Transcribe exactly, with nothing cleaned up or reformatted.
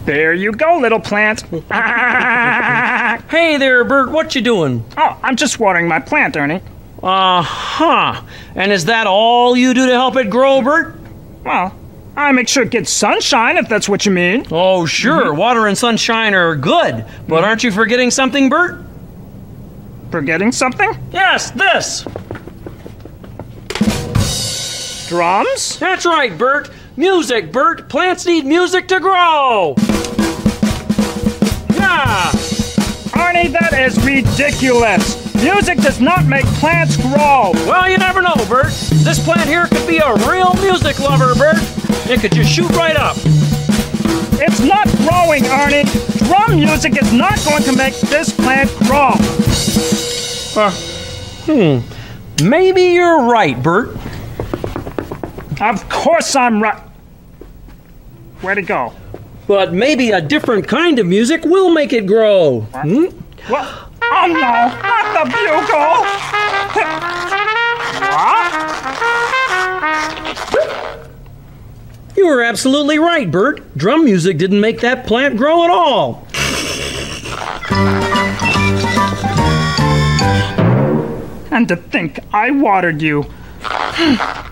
There you go, little plant. Hey there, Bert, what you doing? Oh, I'm just watering my plant, Ernie. Uh-huh. And is that all you do to help it grow, Bert? Well, I make sure it gets sunshine, if that's what you mean. Oh, sure. Mm-hmm. Water and sunshine are good. But aren't you forgetting something, Bert? Forgetting something? Yes, this. Drums? That's right, Bert. Music, Bert. Plants need music to grow. Yeah. Ernie, that is ridiculous. Music does not make plants grow. Well, you never know, Bert. This plant here could be a real music lover, Bert. It could just shoot right up. It's not growing, Ernie. Drum music is not going to make this plant grow. Uh, hmm. Maybe you're right, Bert. Of course I'm right. Where'd it go? But maybe a different kind of music will make it grow. What? Hmm? What? Oh no, not the bugle! What? You were absolutely right, Bert. Drum music didn't make that plant grow at all. And to think I watered you.